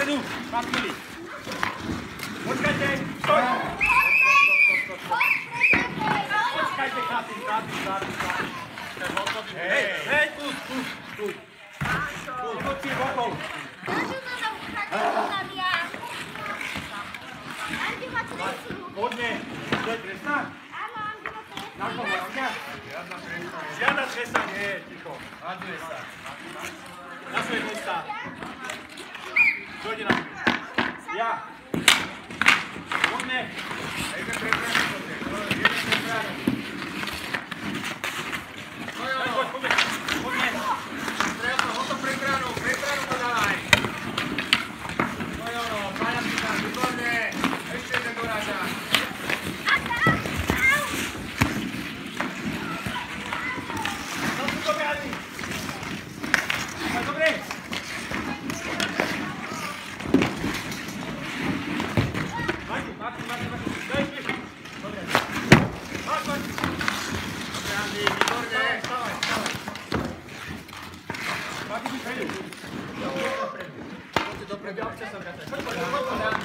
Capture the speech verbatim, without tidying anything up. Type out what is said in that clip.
Dopredu, na chvíli. Počkajte, stoj. Počkajte, chlapi, chlapi, chlapi, chlapi. Hej, hej, tu, tu, tu. Tu, chodci bokov. Poďme, to je trestná? Áno, Andy ma trestná. Na koho, Andia? Žiadna trestná nie je, ticho. Raduje sa. Na svoje miesta. Dojde na chvíli. Ja. Poďme. Ejme prebranu, poďme. Jedeme prebranu. Poď, poď, poďme. Poďme. Treba ho to prebranu, prebranu to daj. Poď ono, páňa si tam, výborne. Ešte jeden doráža. No sú to behaní. Tak dobre. Martin, Martin, Martin, Martin. Daj, šli. Dobre. Máš, Martin. Dobre, Andy, výborne. Stávaj, stávaj. Martin, mi prejdu. Poďte dopredu. Poďte dopredu. Poďte sa vrácať. Poď, poď, poď.